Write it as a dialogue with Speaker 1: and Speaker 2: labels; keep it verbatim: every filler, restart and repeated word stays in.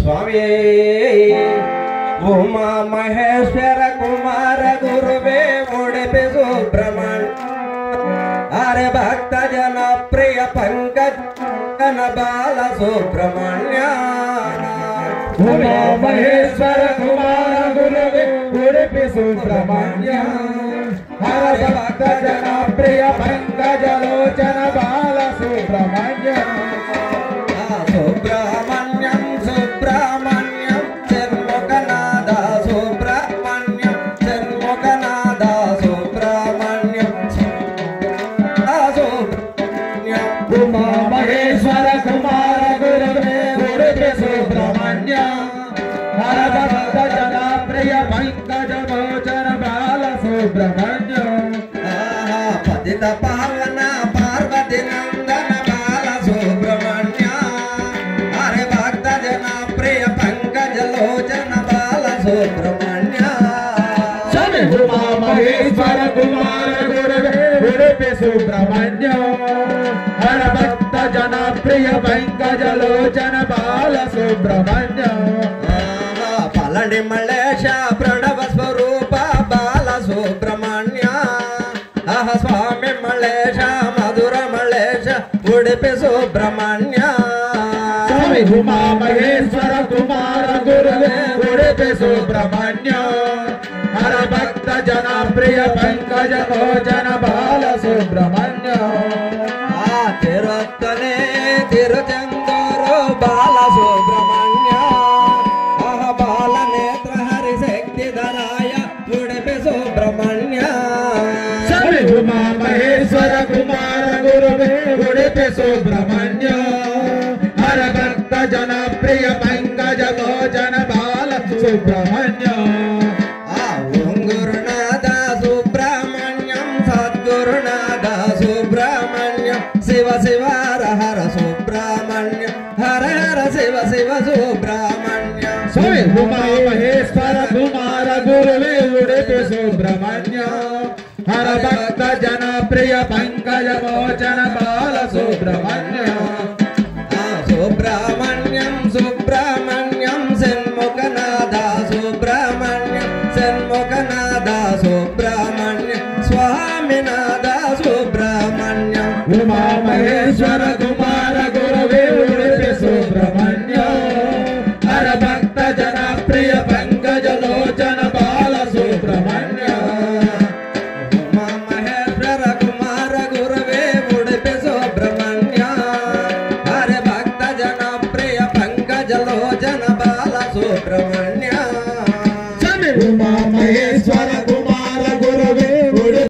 Speaker 1: स्वामी उमा महेश्वर कुमार गुरुवे उडुपि सुब्रह्मण्य अरे भक्त जन प्रिय पंकज कन बाल सुब्रह्मण्य
Speaker 2: उमा महेश्वर कुमार गुरुवे उडुपि सुब्रह्मण्य हर भक्त जन प्रिय पंकज लोचन बाल सुब्रह्मण्य
Speaker 1: सुब्रह्मण्यं सुब्रह्मण्यं जन्मकनाद सुब्रह्मण्यं जन्मकनाद सुब्रह्मण्यं
Speaker 2: उमा महेश्वर कुमार गुरुवे उडुपि सुब्रह्मण्य हर भक्त जन प्रिय पंकज लोचन बाल सुब्रह्मण्य
Speaker 1: पतित पावन पार्वती नंदन बाल सुब्रह्मण्य हरे भक्त जन प्रिय पंकज लोचन बाल सुब्रह्मण्य
Speaker 2: स्वामी उमा महेश्वर कुमार गुरुवे उडुपि सुब्रह्मण्य हर भक्त जन प्रिय पंकज लोचन बाल सुब्रह्मण्य
Speaker 1: पलनि मलेश प्रणव स्वरूप बाल सुब्रह्मण्य अह स्वामी मलेश मधुर मलेश उडुपि सुब्रह्मण्य
Speaker 2: स्वामी उमा महेश्वर कुमार गुरुवे उडुपि सुब्रह्मण्य हर भक्त जन प्रिय पंकज लोचन बाल सुब्रह्मण्य
Speaker 1: तिरुत्तने तिरुचंदूरु बाल सुब्रह्मण्य अह बाल नेत्र हरि शक्ति धराय उडुपि सुब्रह्मण्य
Speaker 2: स्वामी उमा महेश्वर कुमार गुरुवे उडुपि सुब्रह्मण्य हर भक्त जन प्रिय पंकज लोचन बाल सुब्रह्मण्य
Speaker 1: गुरुनाथ सुब्रह्मण्यं सद्गुरुनाथ सुब्रह्मण्यं शिव शिव हर हर सुब्रह्मण्य हर हर शिव शिव सुब्रह्मण्य
Speaker 2: स्वामी उमा महेश्वर कुमार गुरुवे उडुपि सुब्रह्मण्य हर भक्त जन प्रिय पंकज लोचन बाल सुब्रह्मण्य
Speaker 1: सुब्रह्मण्यं सुब्रह्मण्यं षण्मुखनाद सुब्रह्मण्यं षण्मुखनाद सुब्रह्मण्य स्वामिनाद सुब्रह्मण्य
Speaker 2: उमा महेश्वर कुमार गुरुवे उडुपि सुब्रह्मण्य हर भक्त जन प्रिय पंकज लोचन बाल सुब्रह्मण्य
Speaker 1: उमा महेश्वर कुमार गुरुवे उडुपि सुब्रह्मण्य हरे भक्त जन प्रिय पंकज लोचन बाल सुब्रह्मण्य